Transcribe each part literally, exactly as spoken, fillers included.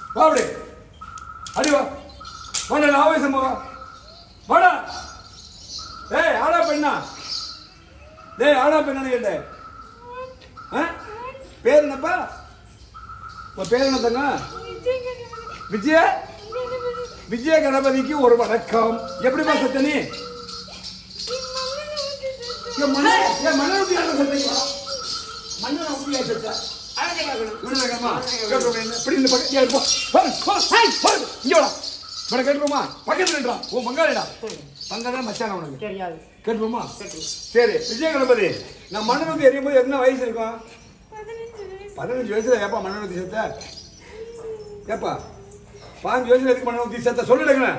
வா அப்படி அடி வா வாடா ஆவேசமா வா வாடா ஏய் ஆடா பெண்ணா டேய் ஆடா பெண்ணான்னு கேட்டேன் ஆ பேர் என்னப்பா உன் பேர் என்ன தங்க விஜய விஜய கணபதிக்கு ஒரு வணக்கம் எப்படிப்பா சத்த நீ மண்ண ஊட்டியா சொல்றீங்க மண்ண ஊட்டியா சொல்ற கேட்டுருமா பக்கத்துல உன் பங்காளிடா பங்காளி மச்சான உனக்கு தெரியாது கேட்டுருமா சரி விஜய கணபதி நான் மண்ண ஊட்டி எரியும் போது என்ன வயசு இருக்கும் பதினஞ்சு வயசுல ஏப்பா மண்ண ஊத்தி செத்த ஏப்பா பாஞ்சு வயசுல எதுக்கு மண்ண ஊத்தி செத்த சொல்லிடுங்க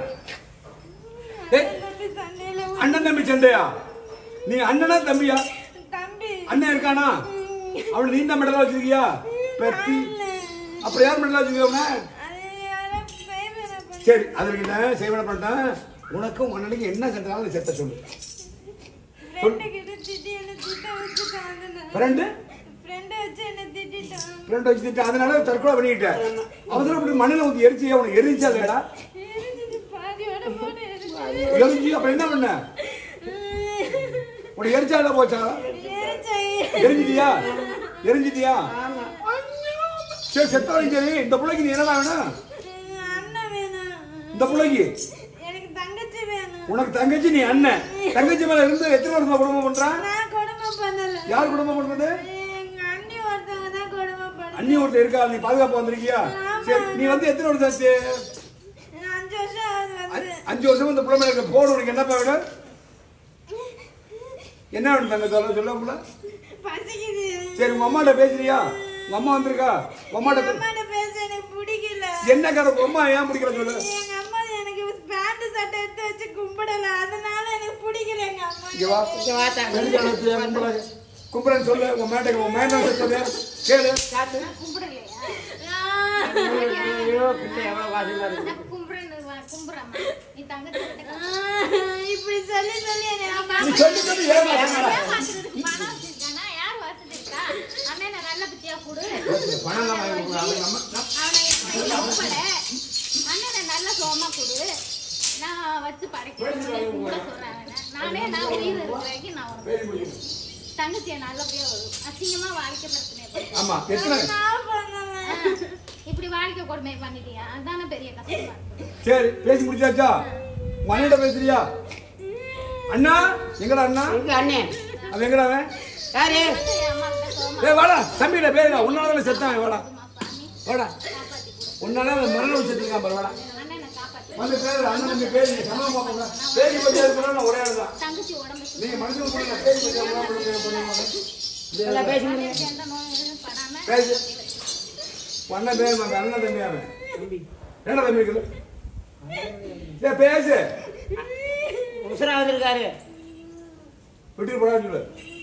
அண்ணன் தம்பி சண்டையா நீ அண்ணனா தம்பியா அண்ணன் இருக்கானா அவன் நீ தான் மெடலா வச்சிருக்கியா பெத்தி அப்புறம் யார் மெடலா வச்சிருக்கவங்க சரி அதுக்கு என்ன செய்வன பண்ணிட்டேன் உனக்கும் அண்ணனுக்கு என்ன சண்டைனாலும் செத்த சொல்லு ஃப்ரெண்டு ஃப்ரெண்ட் வச்சுட்டு அதனால தற்கொலை பண்ணிக்கிட்டேன் அவசரம் அப்படி மண்ணில் ஊற்றி எரிச்சு அவனுக்கு எரிஞ்சா இல்லடா எரிஞ்சு அப்புறம் என்ன பண்ண உனக்கு எரிச்சால போச்சா எரிஞ்சிட்டியா எரிஞ்சிட்டியா சரி செத்தாலும் சரி இந்த பிள்ளைக்கு நீ என்னடா வேணும் இந்த பிள்ளைக்கு உனக்கு தங்கச்சி நீ அண்ணன் தங்கச்சி மேல இருந்து எத்தனை வருஷமா குடும்பம் பண்றான் யார் குடும்பம் பண்றது அண்ணி ஒருத்தர் இருக்கா நீ பாதுகாப்பு வந்திருக்கியா சரி நீ வந்து எத்தனை வருஷம் ஆச்சு அஞ்சு வருஷம் இந்த பிள்ளை மேல போடு உனக்கு என்னப்பா வேணும் என்ன வேணும் தங்க சொல்ல சொல்ல சரி உங்க அம்மாட்ட பேசுறியா உங்க அம்மா வந்திருக்கா உங்க அம்மாட்ட பேச எனக்கு பிடிக்கல என்ன கதை உங்க அம்மா ஏன் பிடிக்கல சொல்லு எங்க அம்மா எனக்கு பேண்ட் சட்டை எடுத்து வச்சு கும்பிடல அதனால எனக்கு பிடிக்கல எங்க அம்மா இங்க வா இங்க வா தங்க கும்பிட கும்பிடன்னு சொல்லு உங்க மேட்டை உங்க மேட்டை சொல்லு கேளு கும்பிடலையா ஐயோ பிள்ளை எவ்வளவு வாசமா இருக்கு நீ தங்கச்சி இப்படி சொல்லி சொல்லி நீ சொல்லி சொல்லி ஏமாத்துறடா பணம் வச்சிருக்கானா யார் வசதி இருக்கா அண்ணன் நல்ல பத்தியா கொடு பணம் நம்ம அவனை அண்ணன் நல்ல சோமா கொடு நான் வச்சு படைக்கிறேன் கூட சொல்றேன் நானே நான் உயிர் இருக்கிற நான் தங்கச்சியை நல்லபடியா வரும் அசிங்கமா வாழ்க்கை பிரச்சனை ஆமா எத்தனை இப்படி வாழ்க்கை கொடுமை பண்ணிட்டியா அதான பெரிய கஷ்டமா சரி பேசி முடிச்சாச்சா உன் அண்ணன்ட்ட பேசுறியா அண்ணா எங்கடா அண்ணா எங்க அண்ணன் அவன் எங்கடா அவன் யாரு ஏய் வாடா தம்பிட பேருடா உன்னால செத்தான் வாடா வாடா உன்னால மரணம் செத்துருக்கான் பாரு வாடா வந்து பேரு அண்ணன் தம்பி பேரு நீ சமமா பாப்பா பேசி பத்தி இருக்கறோம் ஒரே ஆளு தான் தங்கச்சி உடம்பு நீங்க மனுஷன் கூட பேசி பத்தி எல்லாம் பண்ணுங்க எல்லாம் பேசி முடிங்க எந்த நோயும் படாம பேசி அண்ணன் பேரு நம்ம அண்ணன் தம்பி அவன் தம்பி என்ன தம்பி இருக்குது ஏ பேசு உசராவது இருக்காரு விட்டு போடா சொல்லு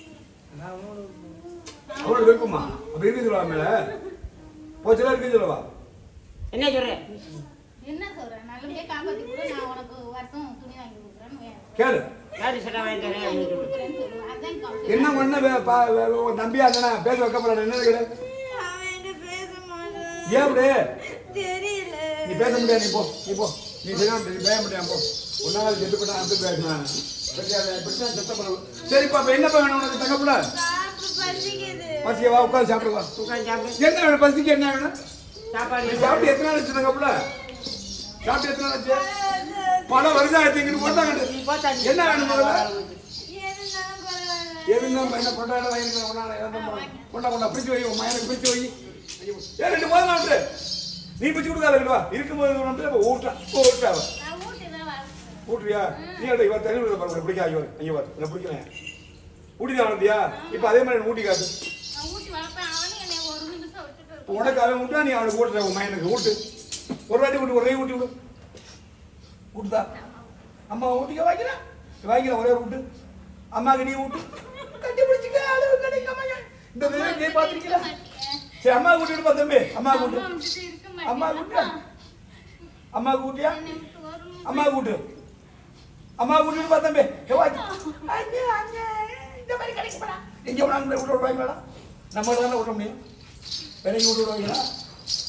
அவனோட இருக்குமா அப்படி இருக்கு சொல்லுவா மேல போச்செல்லாம் இருக்கு சொல்லுவா என்ன சொல்ற என்ன சொல்ற நல்லபடியா காப்பாத்தி கூட நான் உனக்கு வருஷம் துணி வாங்கி கொடுக்குறேன்னு கேளு யாரு சட்டை வாங்கி தரேன் கொடுக்குறேன்னு சொல்லுவேன் அதான் கவுன்சிலர் என்ன பண்ண தம்பியா இருந்தா பேச வைக்கப்படாது என்ன கிடையாது அவன் என்ன பேச மாட்டான் ஏன் அப்படி தெரியல நீ பேச முடியாது நீ போ நீ போ நீ சரியா பேச முடியாது போ ஒன்னால செட்டு போட்டா அப்படி பேசலாம் சரிப்பா இப்ப என்னப்பா வேணும் உனக்கு தங்கப்புல பசிக்க வா உட்காந்து சாப்பிடு வா உட்காந்து சாப்பிடு என்ன வேணும் பசிக்கு என்ன வேணும் சாப்பாடு நீ சாப்பிட்டு எத்தனை நாள் ஆச்சு தங்கப்புல சாப்பிட்டு எத்தனை நாள் ஆச்சு பல வருஷம் ஆச்சு இங்கிட்டு போட்டாங்க நீ பார்த்தா என்ன வேணும் முதல்ல இருந்தாலும் பரவாயில்ல எதுனா என்ன கொண்டாட வாங்கிருக்க உன்னால கொண்டா கொண்டா பிரிச்சு வை உன் மயனுக்கு பிரிச்சு வை ஏன் ரெண்டு போதும் நாட்டு நீ பிரிச்சு கொடுக்காத வா இருக்கும்போது ஊட்டா ஊட்டா நான் ஊட்டிதான் வரேன் ஊட்டுறியா நீ அட இவன் தண்ணி பாருங்க பிடிக்காது இவன் ஐயோ என்ன பிடிக்கல ஊட்டிதான் வளர்த்தியா இப்ப அதே மாதிரி ஊட்டி காட்டு நான் ஊட்டி வளர்ப்பேன் அவனும் என்னை ஒரு நிமிஷம் விட்டுட்டு உனக்கு அவன் விட்டா நீ அவனுக்கு ஊட்டுற உன் மயனுக்கு ஊட்டு ஒரு வாட்டி ஊட்டு ஒரே ஊட்டி விடு ஊட்டுதா அம்மா ஊட்டிக்க வாங்கிக்கிறேன் வாங்கிக்கிறேன் ஒரே ஊட்டு அம்மாக்கு நீ ஊட்டு கட்டி பிடிச்சிக்க அளவு கிடைக்காம இந்த நீ பாத்திருக்கீங்களா சரி அம்மா கூட்டிட்டு தம்பி அம்மா கூட்டு அம்மா கூட்டு அம்மா கூட்டியா அம்மா கூட்டு அம்மா கூட்டிட்டு பா தம்பி அங்கே அங்கே இந்த மாதிரி கிடைக்கப்படா எங்க உனக்கு விட்டு விடுவாங்களா நம்ம தானே விட முடியும் வேலைக்கு விட்டு விடுவாங்களா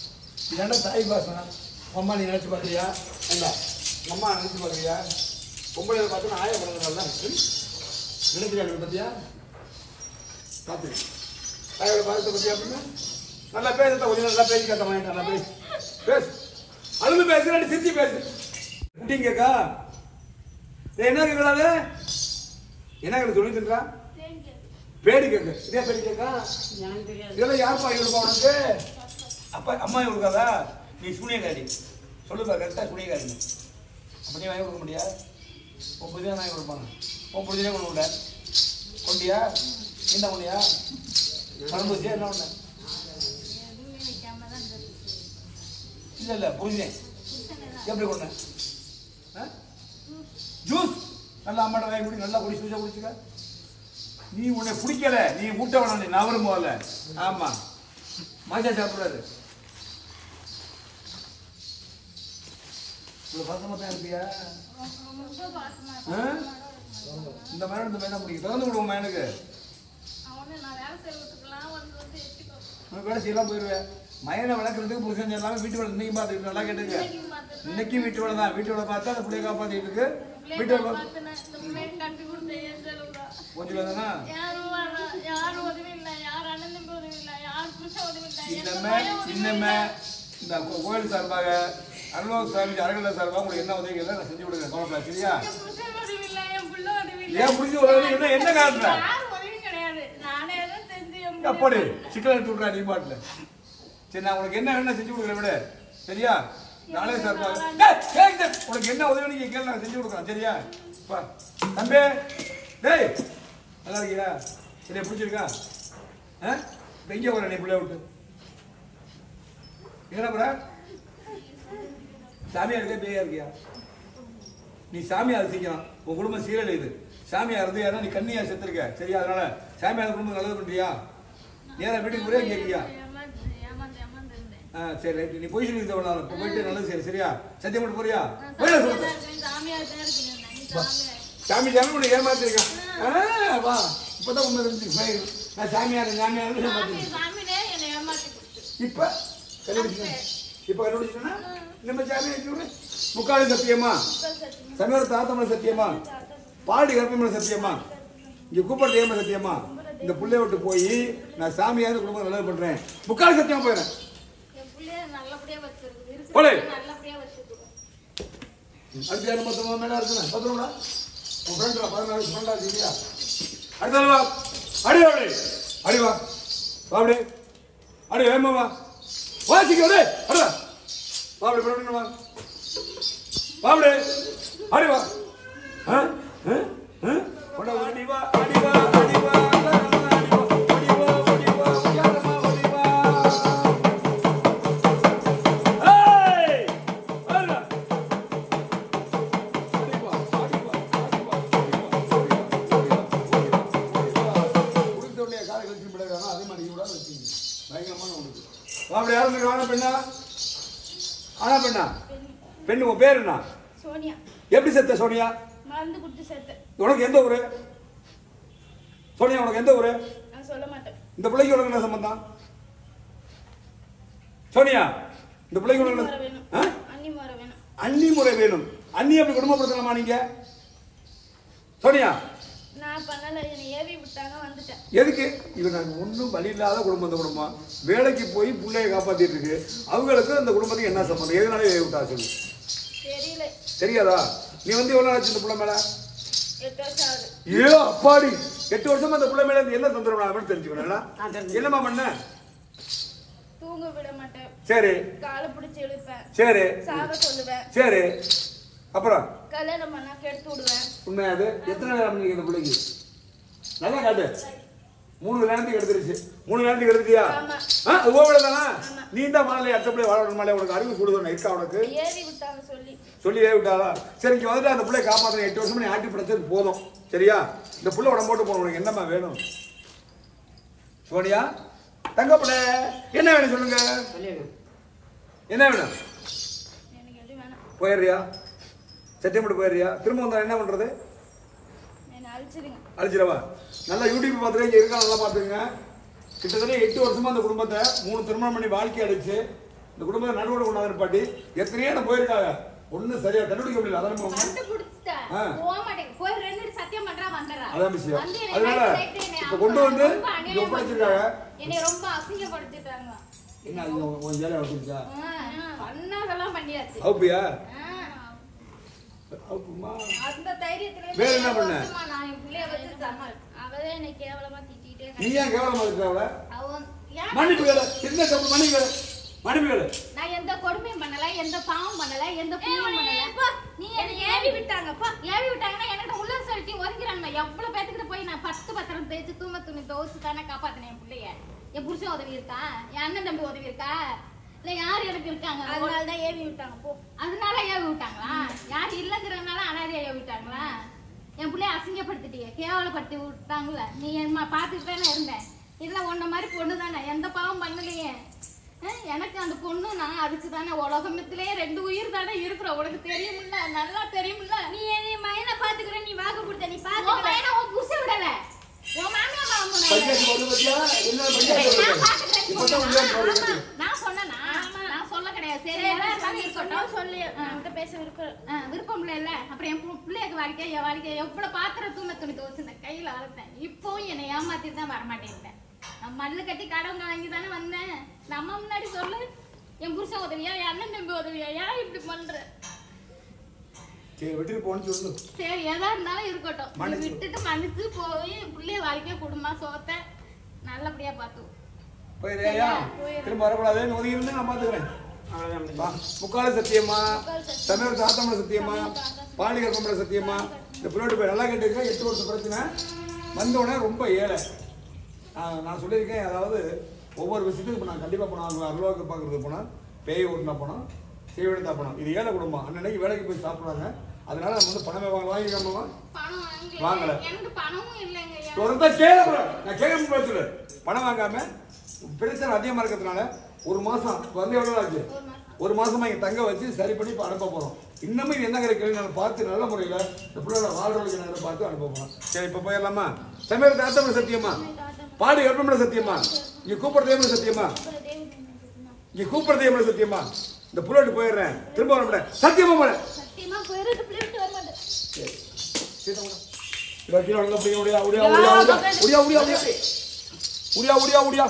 இதாண்டா தாய் பாசம். அம்மா நீ நினைச்சு பார்க்குறியா? என்ன அம்மா நினைச்சு பார்க்குறியா? பொம்பளை பார்த்தோன்னா ஆய பழகிறதா நினைக்கிறியா? நீ பத்தியா பார்த்து தாயோட பாசத்தை பத்தியா அப்படின்னா நல்லா பேசுறத கொஞ்சம் நல்லா பேசி கேட்ட வாங்கிட்டு நல்லா பேசு பேசு அழுது பேசுறாடி சிரிச்சு பேசு குட்டிங்கக்கா என்ன கேட்கலாது என்ன கேட்க சொல்லிட்டுன்றா பேடி கேட்க இதே பேடி கேட்கா எனக்கு தெரியாது. இதெல்லாம் யாருப்பா இவளுப்பா உனக்கு அப்பா அம்மா இவளுக்காதா நீ சூனியக்காரி சொல்லுப்பா கரெக்டாக சூனியக்காரி அப்படியே வாங்கி கொடுக்க முடியா உன் புதிய வாங்கி கொடுப்பாங்க உன் புதிய கொண்டு விட கொண்டியா என்ன கொண்டியா பழம்பூசியா என்ன ஒண்ணு இல்லை இல்லை புரிஞ்சேன் எப்படி கொண்டேன் ஜூஸ் நல்லா அம்மாட்ட வாங்கி குடி நல்லா குடி ஜூஸாக குடிச்சுக்க நீ உன்னை பிடிக்கல நீ மூட்டை வேணாம் நீ நவரும் போகல ஆமா மாஜா சாப்பிடாது பாசமா தான் இருப்பியா இந்த மயன் இந்த மயனா பிடிக்கும் திறந்து விடுவோம் மயனுக்கு வேலை செய்யலாம் போயிடுவேன் மயனை வளர்க்குறதுக்கு புருஷன் எல்லாமே வீட்டு வேலை இன்னைக்கு பார்த்துக்கிட்டு நல்லா கேட்டுங்க இன்னைக்கு வீட்டு வேலை தான் வீட்டு வேலை பார்த்தா அந்த பிள்ளைய காப்பாற்றிட்டு இருக்கு வீட்டு வேலை கொஞ்சம் தானா இன்னமே இன்னமே இந்த கோயில் சார்பாக அருள்வாக்கு சாமி அறகலை சார்பாக உங்களுக்கு என்ன உதவிகள் நான் செஞ்சு கொடுக்குறேன் கவலைப்பட சரியா ஏன் புரிஞ்சு உதவி என்ன என்ன காட்டுற அப்படி சிக்கன் எடுத்து விட்றா நீ பாட்டில் சரி நான் உனக்கு என்ன வேணும் செஞ்சு கொடுக்குறேன் விட சரியா நாளே சார்பாக உனக்கு என்ன உதவி நீங்க கேள்வி நான் செஞ்சு கொடுக்குறேன் சரியா பா தம்பி டேய் நல்லா இருக்கியா என்னை பிடிச்சிருக்கா ஆ எங்கே வர நீ பிள்ளைய விட்டு என்ன போற சாமியா இருக்கியா பேயா இருக்கியா நீ சாமியார் சீக்கிரம் உன் குடும்பம் சீரழி இது சாமியார் இருந்து யாரா நீ கண்ணியா செத்துருக்க சரியா அதனால சாமியார் குடும்பம் நல்லது பண்றியா நேரா வீட்டுக்கு போறியா கேட்கியா ஆ சரி ரைட்டு நீ போய் சொல்லி தவணாலும் இப்போ போயிட்டு நல்லது சரி சரியா சத்தியம் பண்ணி போறியா சாமி சாமி உன்னை ஏமாத்திருக்கான் ஆ வா இப்போதான் உண்மை தெரிஞ்சு நான் சாமியார் சாமியார் இப்போ கண்டுபிடிச்சேன் இப்போ கண்டுபிடிச்சேன்னா நம்ம சாமியார் முக்காலி சத்தியமா சமையல தாத்தமலை சத்தியமா பாடி கருப்பமலை சத்தியமா இங்க கூப்பிடுறது ஏமா சத்தியமா இந்த புள்ளைய விட்டு போய் நான் சாமியார் குடும்பம் நல்லது பண்றேன் முக்காலி சத்தியமா போயிடுறேன் அடுத்த யாரும் பத்திரமா மேல இருக்குண்ணா பத்திரமா உன் ஃப்ரெண்ட்ல பதினாலு ஃப்ரெண்டா இல்லையா அடுத்த வா அடி அடி அடி வா வா அப்படி அடி வேமா வா வாசிக்க அடி அடி வா அப்படி பண்ணு வா வா அப்படி அடி வா ஆ ஆ ஆ போடா அடி வா அடி வா அடி வா பெண்ணு உன் பேர் என்ன? சோனியா. எப்படி செத்த சோனியா? மருந்து குடிச்சு செத்த. உனக்கு எந்த ஊரு? சோனியா உனக்கு எந்த ஊரு? நான் சொல்ல மாட்டேன். இந்த பிள்ளைக்கு உனக்கு என்ன சம்பந்தம்? சோனியா இந்த பிள்ளைக்கு உனக்கு என்ன? அண்ணி முறை வேணும். அண்ணி முறை வேணும். அண்ணி அப்படி குடும்பப்படுத்தலாமா நீங்க? சோனியா நான் பண்ணல, என்னை ஏவி விட்டாங்க வந்துட்டேன். எதுக்கு? இது நான் ஒன்றும் வழி இல்லாத குடும்பம் இந்த குடும்பம் வேலைக்கு போய் பிள்ளைய காப்பாத்திட்டு இருக்கு. அவங்களுக்கு அந்த குடும்பத்துக்கு என்ன சம்பந்தம்? எதனால ஏவி விட்டா சொல்லு. தெரியல. தெரியாதா? நீ வந்து எவ்வளவு நாள் இந்த பிள்ளை மேல? எட்டு வருஷம் ஆகுது. ஏ அப்பாடி, எட்டு வருஷமா அந்த பிள்ளை மேல என்ன தொந்தரவு அப்படின்னு தெரிஞ்சுக்கணும். என்னமா பண்ண? தூங்க விட மாட்டேன். சரி. காலை பிடிச்சி இழுப்பேன். சரி. சாக சொல்லுவேன். சரி. அப்புறம் கல்யாணம் பண்ணா கெடுத்து விடுவேன். உண்மையா அது? எத்தனை நேரம் பண்ணீங்க இந்த பிள்ளைக்கு? நல்லா காட்டு. மூணு நேரத்துக்கு எடுத்துருச்சு. மூணு நேரத்துக்கு எடுத்துட்டியா? ஆ அது ஓவல தானா? நீ தான் மாலை அடுத்த பிள்ளை வாழ மாலை உனக்கு அறிவு கொடுக்கணும். இருக்கா உனக்கு? ஏவி விட்டாங்க சொல்லி. சொல்லி ஏவி விட்டாளா? சரி இங்க வந்துட்டு அந்த பிள்ளை காப்பாற்ற எட்டு வருஷம் நீ ஆட்டி படைச்சது போதும். சரியா? இந்த பிள்ளை உடம்பு போட்டு போகணும். உனக்கு என்னம்மா வேணும்? சோனியா தங்க பிள்ளை என்ன வேணும் சொல்லுங்க. என்ன வேணும்? எனக்கு எது வேணாம். போயிடுறியா? சத்தியம் மட்டும் போயிடுறியா? திரும்ப வந்தா என்ன பண்றது? என்ன அழிச்சிடுங்க. அழிச்சிடவா? நல்லா யூடியூப் பார்த்துட்டு இங்கே இருக்கா நல்லா பார்த்துங்க. கிட்டத்தட்ட எட்டு வருஷமா அந்த குடும்பத்தை மூணு திருமணம் பண்ணி வாழ்க்கை அடிச்சு இந்த குடும்பத்தை நடுவோட கொண்டாந்து பாட்டி எத்தனையோ நான் போயிருக்காங்க ஒன்னும் சரியா கண்டுபிடிக்க முடியல அதான் போக மாட்டேங்க போய் ரெண்டு சத்தியம் பண்றா வந்துடுறா அதான் விஷயம் அதனால இப்ப கொண்டு வந்து இங்க ஒப்படைச்சிருக்காங்க என்னை ரொம்ப அசிங்கப்படுத்திட்டாங்க என்ன உன் ஜாலியா வச்சிருக்கா அண்ணாதெல்லாம் பண்ணியாச்சு அவுப்பியா அந்த தைரியத்துல வேற என்ன பண்ண நான் என் பிள்ளைய வச்சு சமாள் அவளே என்னை கேவலமா திட்டிட்டே நீ ஏன் கேவலமா இருக்கவள அவன் மன்னிப்பு கேளு சின்ன தப்பு மன்னிப்பு கேளு மன்னிப்பு கேளு நான் எந்த கொடுமையும் பண்ணல எந்த பாவம் பண்ணல எந்த புண்ணியம் பண்ணல நீ என்ன ஏவி விட்டாங்கப்பா ஏவி விட்டாங்கன்னா என்கிட்ட உள்ள சொல்லிட்டு ஒதுங்கிறாங்க எவ்வளவு பேத்துக்கிட்ட போய் நான் பத்து பத்திரம் தேய்ச்சி தூம துணி துவச்சு தானே காப்பாத்தினேன் என் பிள்ளைய என் புருஷன் உதவி இருக்கா என் அண்ணன் தம்பி உதவி இருக்கா இல்ல யார் எனக்கு இருக்காங்க அதனாலதான் ஏவி விட்டாங்க போ அதனால ஏவி விட்டாங்களா யார் இல்லங்கிறதுனால அனாதையா ஏவி விட்டாங்களா என் பிள்ளைய அசிங்கப்படுத்திட்டிய கேவலப்படுத்தி விட்டாங்களா நீ என்ன பாத்துட்டு தானே இருந்தேன் இதுல உன்ன மாதிரி பொண்ணு தானே எந்த பாவம் பண்ணலையே எனக்கு அந்த பொண்ணு நான் அதுக்கு தானே உலகத்திலே ரெண்டு உயிர் தானே இருக்கிற உனக்கு தெரியுமில்ல நல்லா தெரியுமில்ல நீ என் மயனை பாத்துக்கிற நீ வாக்கு கொடுத்த நீ பாத்து மயனை உன் புருஷ விடல உன் மாமியா நான் சொன்னேனா நான் சொல்ல கிடையாது சரி இருக்கட்டும் சொல்லி பேச விருப்பம் விருப்பம் இல்ல அப்புறம் என் பிள்ளைக்கு வாழ்க்கை என் வாழ்க்கை எவ்வளவு பாத்திரம் தூம துணி துவச்சிருந்தேன் கையில வளர்த்தேன் இப்பவும் என்னை ஏமாத்திட்டு தான் வரமாட்டேன் நான் மல்லு கட்டி கடவுங்க வாங்கி தானே வந்தேன் நம்ம முன்னாடி சொல்லு என் புருஷன் உதவியா என் அண்ணன் தம்பி உதவியா ஏன் இப்படி பண்ற சரி விட்டுட்டு போன்னு சொல்லு சரி எதா இருந்தாலும் இருக்கட்டும் விட்டுட்டு மன்னிச்சு போய் பிள்ளைய வாழ்க்கைய குடும்பம் சோத்த நல்லபடியா பாத்து போயிரியா திரும்ப வரக்கூடாது ஒதுங்கி இருந்து நான் பாத்துக்கிறேன் முக்கால சத்தியமா தமிழ் சாத்தமல சத்தியமா பாலிகர் பொம்பளை சத்தியமா இந்த பிள்ளையோட போய் நல்லா கேட்டுருக்கேன் எட்டு வருஷம் பிரச்சனை வந்தோடனே ரொம்ப ஏழை நான் சொல்லியிருக்கேன் அதாவது ஒவ்வொரு விஷயத்துக்கும் இப்போ நான் கண்டிப்பாக போனோம் அவங்க அருள்வாக்கு பார்க்குறதுக்கு போனால் பேய் ஓட்டுனா போனோம் செய்வெடுத்தா போனோம் இது ஏழை குடும்பம் அன்னன்னைக்கு வேலைக்கு போய் சாப்பிட்றாங்க அதனால நம்ம வந்து பணமே வாங்க வாங்கிக்காம வாங்கலை தொடர்ந்தா கேட்க நான் கேட்க முடியாது பணம் வாங்காம பிரச்சனை அதிகமாக இருக்கிறதுனால ஒரு மாதம் வந்து எவ்வளோ ஆச்சு ஒரு மாசமா இங்கே தங்க வச்சு சரி பண்ணி இப்போ அனுப்ப போகிறோம் இன்னமும் இது என்ன கேள்வி நான் பார்த்து நல்ல முறையில் இந்த பிள்ளையோட வாழ்றதுக்கு நான் பார்த்து அனுப்ப போகிறோம் சரி இப்போ போயிடலாமா தமிழ் தாத்தமிழ சத்தியமா பாடு கற்பமிழ சத்தியமா இங்க கூப்பிடுறதே சத்தியமா இங்க கூப்பிடுறதே சத்தியமா இந்த புள்ளோட்டு போயிடுறேன் திரும்ப வர மாட்டேன் சத்தியமா போறேன் சத்தியமா போயிரு புள்ளோட்டு வர மாட்டேன் சரி சீதா போடா இவ கீழ வந்து போய் ஓடியா ஓடியா ஓடியா ஓடியா ஓடியா ஓடியா ஓடியா ஓடியா ஓடியா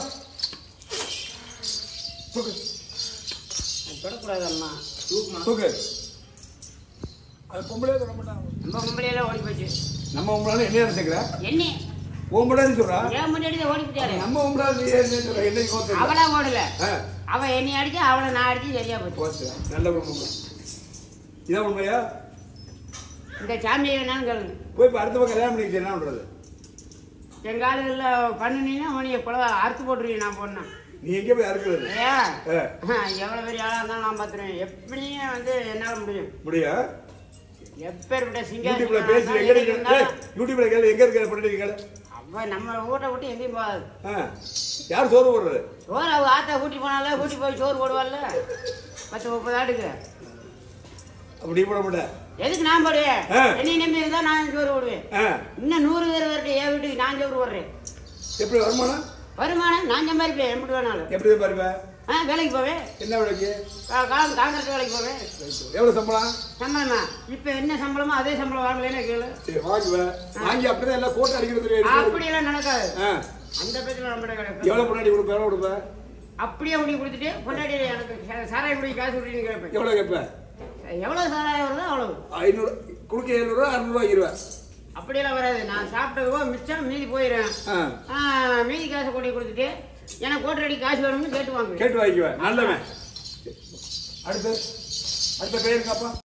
தூக்கு தொடக்கூடாது அம்மா தூக்கு அது பொம்பளையே தொட மாட்டாங்க நம்ம பொம்பளையெல்லாம் ஓடி போச்சு நம்ம பொம்பளால என்ன நினைச்சுக்கிற என்ன ஓம்படாது சொல்றா ஏன் முன்னாடி ஓடி போச்சாரு நம்ம ஓம்படாது என்ன சொல்ற என்ன கோத்து அவளா ஓடல அவ என்னை அடிச்சு அவளை நான் அடிச்சு சரியா போச்சு போச்சு நல்ல பொம்பளை இதான் உண்மையா இந்த சாமியை வேணாலும் கேளுங்க போய் இப்போ அடுத்த பக்கம் கல்யாணம் பண்ணிக்கிச்சு என்ன பண்றது எங்க ஆளுகளில் பண்ணினீங்கன்னா உனிய குழந்தை அறுத்து போட்டுருவீங்க நான் போனேன் நீ எங்கே போய் அறுக்கிறது எவ்வளோ பெரிய ஆளாக இருந்தாலும் நான் பார்த்துருவேன் எப்படியும் வந்து என்னால் முடியும் முடியா எப்பேற்பட்ட யூடியூப்ல பேசி எங்க இருக்கு யூடியூப்ல கேளு எங்க இருக்க பண்ணிட்டு கேளு அவ நம்ம ஊட்ட விட்டு எங்கேயும் போகாது யார் சோறு போடுறது சோறு அவ ஆத்தா கூட்டி போனால கூட்டி போய் சோறு போடுவாள்ல பத்து முப்பது ஆட்டுக்கு அப்படி போட மாட்டேன் எதுக்கு நான் போடுவேன் என்னை நம்பி இருந்தா நான் சோறு போடுவேன் இன்னும் நூறு பேர் வரட்டும் என் வீட்டுக்கு நான் சோறு போடுறேன் எப்படி வருமானம் வருமானம் நான் சம்பாதிப்பேன் எப்படி வேணாலும் எப்படி சம்பாதிப்பேன் ஆ வேலைக்கு போவேன் என்ன வேலைக்கு காங்கிரஸ் வேலைக்கு போவேன் எவ்வளவு சம்பளம் சம்பளமா இப்ப என்ன சம்பளமோ அதே சம்பளம் வாங்கலைன்னா கேளு சரி வாங்குவேன் வாங்கி அப்படியே எல்லாம் கோட்டை அடிக்கிறது அப்படி எல்லாம் நடக்காது அந்த பேச்சுல நம்ம கிடையாது எவ்வளவு பொண்டாடி கொடுப்பேன் எவ்வளவு கொடுப்பேன் அப்படியே உனக்கு கொடுத்துட்டு பொண்டாடி எனக்கு சாராயம் குடி காசு கொடுத்து கேட்பேன் எவ்வளவு கேட்பேன் எவ்வளவு சாராயம் வருதோ அவ்வளவு ஐநூறு கொடுக்க எழுநூறு ரூபா அறுநூறு ரூபாய் இருவேன் அப்படியெல்லாம் வராது நான் சாப்பிட்டதுவோ மிச்சம் மீதி போயிடுறேன் மீதி காசை கொண்டு கொடுத்துட்டு எனக்கு கோட்டை அடி காசு வேணும்னு கேட்டு வாங்க கேட்டு வாங்கிக்குவேன் நல்லவன் அடுத்து அடுத்த பேருக்காப்பா